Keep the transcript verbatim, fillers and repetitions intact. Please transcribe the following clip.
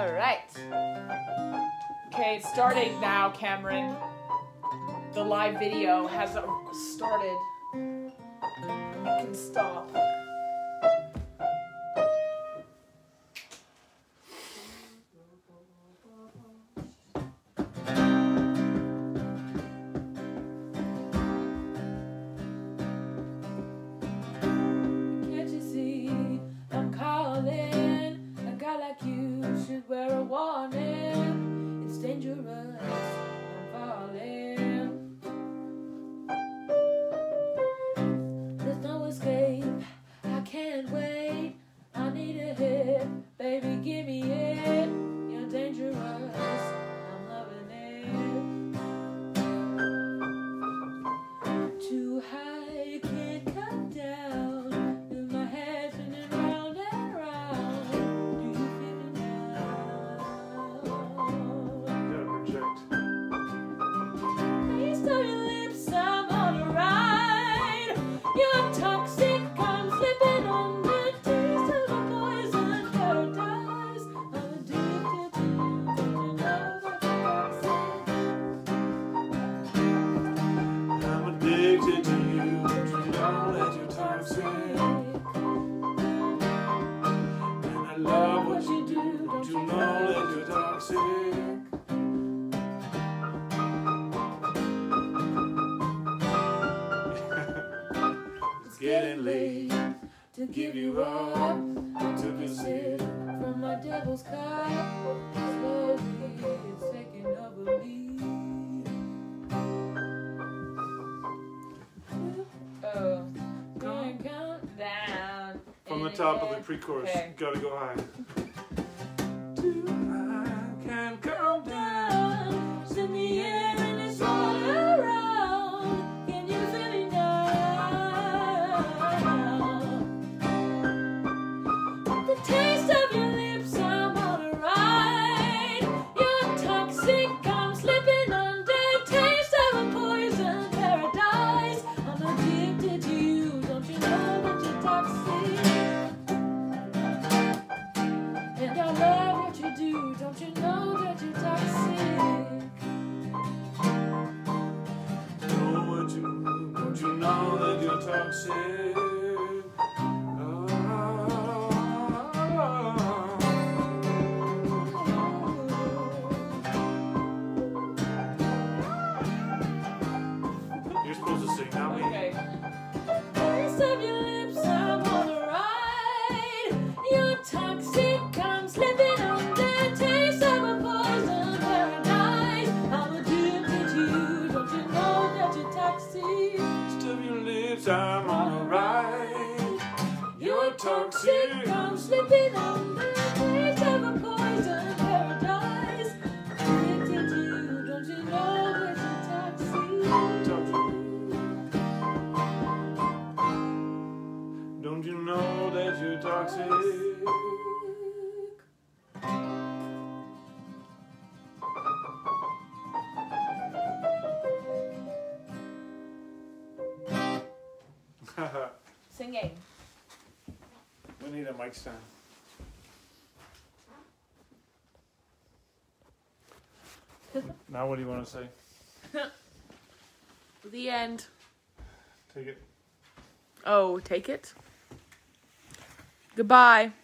All right. Okay, it's starting now, Cameron. The live video has started. You can stop. Can't you see I'm calling? A guy like you should wear a warning. It's dangerous. I'm falling. There's no escape. I can't wait. I need a hit. Baby, give me it. You're dangerous. I'm loving it. Too high, can't come down. In my head spinning round and round. Do you feel it now? Gotta project. Taste of your lips, I'm on a ride. You're toxic, I'm slipping on the taste of a poison paradise. I'm addicted to you, don't you know that you're toxic? I'm addicted to you. Don't you know that you're toxic? And I love what you do. Don't you know that you're toxic? It's getting late To give you up, I took a sip from my devil's cup. Slowly, it's taking over me. Oh, can't count down. From the top of the pre-chorus. Okay. Gotta go high. Too high, can't come down. It's in the air and it's all around. Can you feel it now? The taste of your lips, I'm on a ride. You're toxic, I'm slipping under. Taste of a poison paradise. I'm addicted to you, don't you know that you're toxic? And I love what you do, don't you know that you're toxic? Know what you, don't you know that you're toxic? You're supposed to sing, not me. Okay. Taste of your lips, I'm on a ride. You're toxic, I'm slipping on the taste of a poison paradise. I'm addicted to you, don't you know that you're toxic? Stuff your lips, I'm on a ride. You're Toxic, toxic. I'm slipping on the taste of a poison paradise. Addicted to you, don't you know that you're toxic? Don't you know that you're toxic? Singing. We need a mic stand. Now what do you want to say? The end. Take it. Oh, take it. Goodbye.